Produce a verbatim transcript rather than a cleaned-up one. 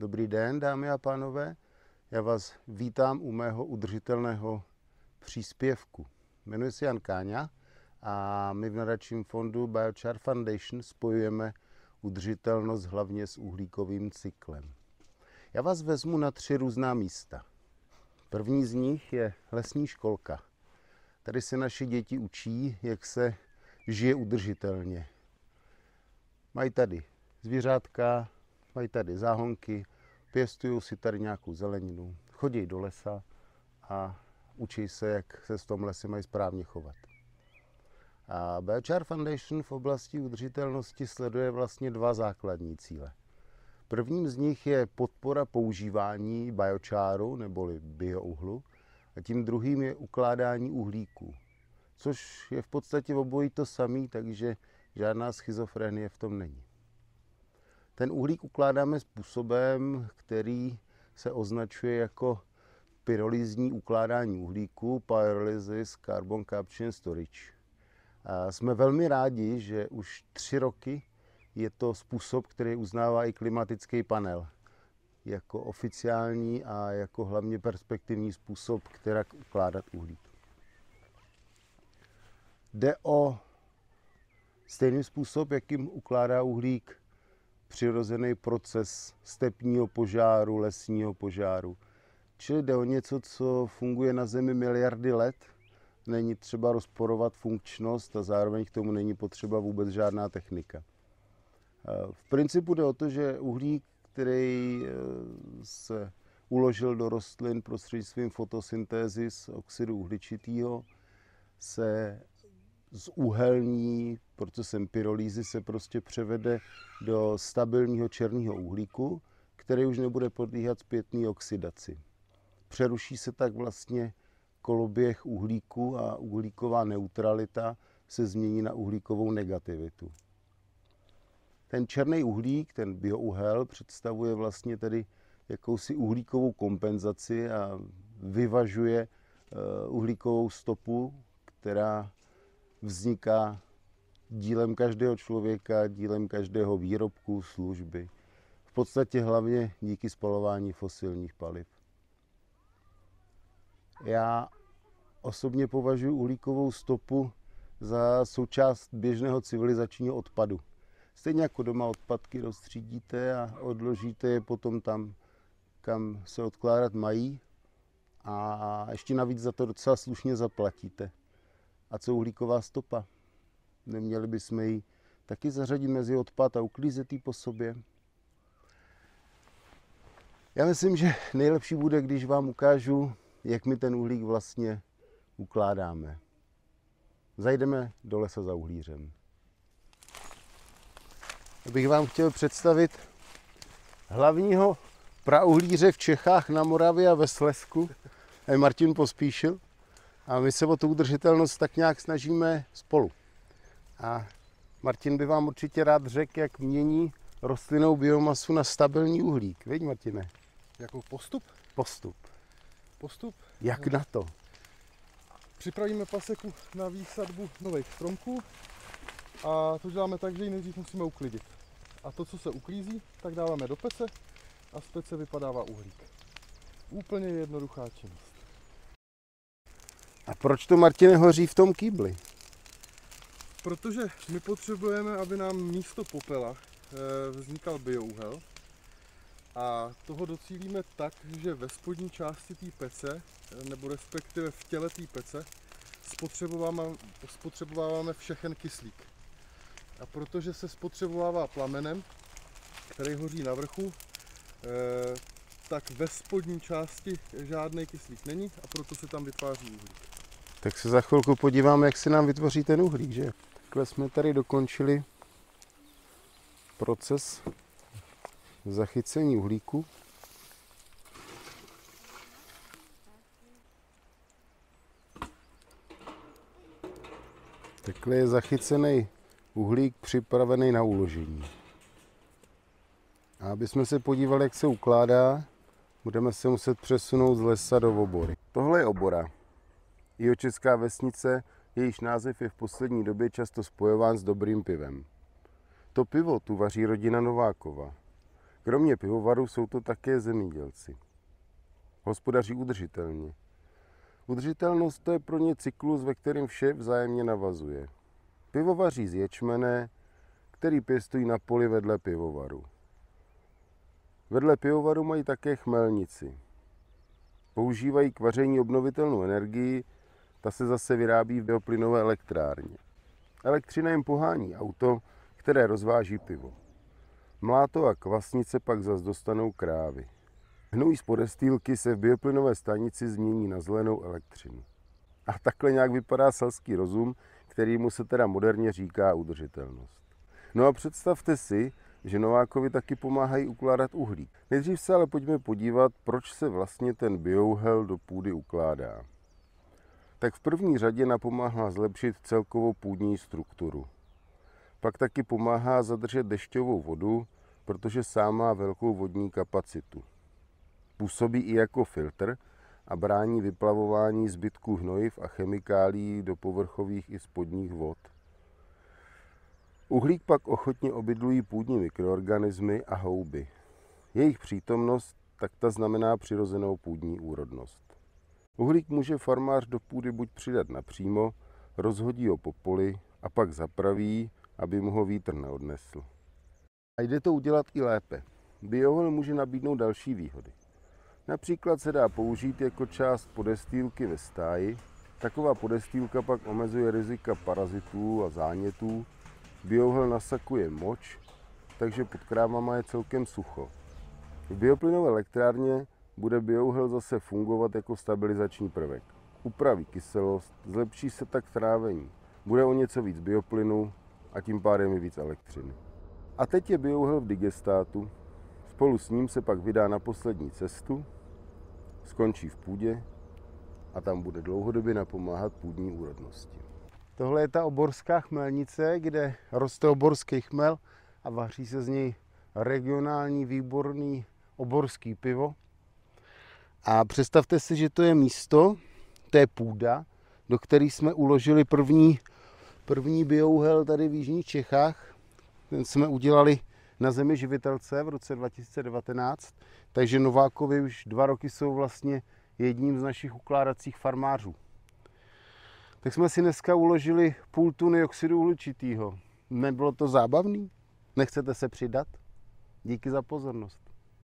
Dobrý den, dámy a pánové. Já vás vítám u mého udržitelného příspěvku. Jmenuji se Jan Káňa a my v nadačním fondu Biochar Foundation spojujeme udržitelnost hlavně s uhlíkovým cyklem. Já vás vezmu na tři různá místa. První z nich je lesní školka. Tady se naše děti učí, jak se žije udržitelně. Mají tady zvířátka, mají tady záhonky, pěstují si tady nějakou zeleninu, chodí do lesa a učí se, jak se v tom lese mají správně chovat. A Biochar Foundation v oblasti udržitelnosti sleduje vlastně dva základní cíle. Prvním z nich je podpora používání biocharu neboli biouhlu a tím druhým je ukládání uhlíku, což je v podstatě obojí to samé, takže žádná schizofrenie v tom není. Ten uhlík ukládáme způsobem, který se označuje jako pyrolýzní ukládání uhlíku, pyrolysis carbon capture and storage. A jsme velmi rádi, že už tři roky je to způsob, který uznává i klimatický panel jako oficiální a jako hlavně perspektivní způsob, kterak ukládat uhlík. Jde o stejný způsob, jakým ukládá uhlík přirozený proces stepního požáru, lesního požáru. Čili jde o něco, co funguje na Zemi miliardy let. Není třeba rozporovat funkčnost a zároveň k tomu není potřeba vůbec žádná technika. V principu jde o to, že uhlík, který se uložil do rostlin prostřednictvím fotosyntézy z oxidu uhličitého, se zuhelní procesem pyrolýzy se prostě převede do stabilního černého uhlíku, který už nebude podléhat zpětné oxidaci. Přeruší se tak vlastně koloběh uhlíku a uhlíková neutralita se změní na uhlíkovou negativitu. Ten černý uhlík, ten biouhel, představuje vlastně tedy jakousi uhlíkovou kompenzaci a vyvažuje uhlíkovou stopu, která vzniká dílem každého člověka, dílem každého výrobku, služby. V podstatě hlavně díky spalování fosilních paliv. Já osobně považuji uhlíkovou stopu za součást běžného civilizačního odpadu. Stejně jako doma odpadky rozstřídíte a odložíte je potom tam, kam se odkládat mají a ještě navíc za to docela slušně zaplatíte. A co uhlíková stopa? Neměli bychom ji taky zařadit mezi odpad a uklízet ji po sobě? Já myslím, že nejlepší bude, když vám ukážu, jak my ten uhlík vlastně ukládáme. Zajdeme do lesa za uhlířem. Abych vám chtěl představit hlavního prauhlíře v Čechách, na Moravě a ve Slezsku, je Martin Pospíšil. A my se o tu udržitelnost tak nějak snažíme spolu. A Martin by vám určitě rád řekl, jak mění rostlinnou biomasu na stabilní uhlík. Viď, Martine? Jako postup? Postup. Postup? Jak na to? Připravíme paseku na výsadbu nových stromků a to děláme tak, že ji nejdřív musíme uklidit. A to, co se uklízí, tak dáváme do pece a z pece vypadává uhlík. Úplně jednoduchá činnost. A proč to, Martine, hoří v tom kýbli? Protože my potřebujeme, aby nám místo popela vznikal biouhel a toho docílíme tak, že ve spodní části té pece, nebo respektive v těle té pece, spotřebováváme, spotřebováváme všechen kyslík. A protože se spotřebovává plamenem, který hoří na vrchu, tak ve spodní části žádný kyslík není a proto se tam vytváří uhlík. Tak se za chvilku podíváme, jak se nám vytvoří ten uhlík, že? Takhle jsme tady dokončili proces zachycení uhlíku. Takhle je zachycený uhlík připravený na uložení. A aby jsme se podívali, jak se ukládá, budeme se muset přesunout z lesa do obory. Tohle je obora. Jihočeská vesnice, jejíž název je v poslední době často spojován s dobrým pivem. To pivo tu vaří rodina Novákova. Kromě pivovarů jsou to také zemědělci. Hospodaří udržitelně. Udržitelnost to je pro ně cyklus, ve kterém vše vzájemně navazuje. Pivovaří z ječmene, který pěstují na poli vedle pivovaru. Vedle pivovaru mají také chmelnici. Používají k vaření obnovitelnou energii, ta se zase vyrábí v bioplynové elektrárně. Elektřina jim pohání auto, které rozváží pivo. Mláto a kvasnice pak zas dostanou krávy. Hnůj z podestýlky se v bioplynové stanici změní na zelenou elektřinu. A takhle nějak vypadá selský rozum, kterýmu se teda moderně říká udržitelnost. No a představte si, že Novákovi taky pomáhají ukládat uhlík. Nejdřív se ale pojďme podívat, proč se vlastně ten biouhel do půdy ukládá. Tak v první řadě napomáhá zlepšit celkovou půdní strukturu. Pak taky pomáhá zadržet dešťovou vodu, protože sám má velkou vodní kapacitu. Působí i jako filtr a brání vyplavování zbytků hnojiv a chemikálií do povrchových i spodních vod. Uhlík pak ochotně obydlují půdní mikroorganismy a houby. Jejich přítomnost tak ta znamená přirozenou půdní úrodnost. Uhlík může farmář do půdy buď přidat napřímo, rozhodí ho po poli a pak zapraví, aby mu ho vítr neodnesl. A jde to udělat i lépe. Biohel může nabídnout další výhody. Například se dá použít jako část podestýlky ve stáji. Taková podestýlka pak omezuje rizika parazitů a zánětů. Biohel nasakuje moč, takže pod krávama je celkem sucho. V bioplynové elektrárně bude biohel zase fungovat jako stabilizační prvek. Upraví kyselost, zlepší se tak trávení. Bude o něco víc bioplynu a tím pádem i víc elektřiny. A teď je biohel v digestátu. Spolu s ním se pak vydá na poslední cestu, skončí v půdě a tam bude dlouhodobě napomáhat půdní úrodnosti. Tohle je ta oborská chmelnice, kde roste oborský chmel a vaří se z něj regionální výborný oborský pivo. A představte si, že to je místo, to je půda, do které jsme uložili první, první biouhel tady v jižních Čechách. Ten jsme udělali na Zemi živitelce v roce dva tisíce devatenáct, takže Novákovi už dva roky jsou vlastně jedním z našich ukládacích farmářů. Tak jsme si dneska uložili půl tuny oxidu uhličitého. Nebylo to zábavný? Nechcete se přidat? Díky za pozornost.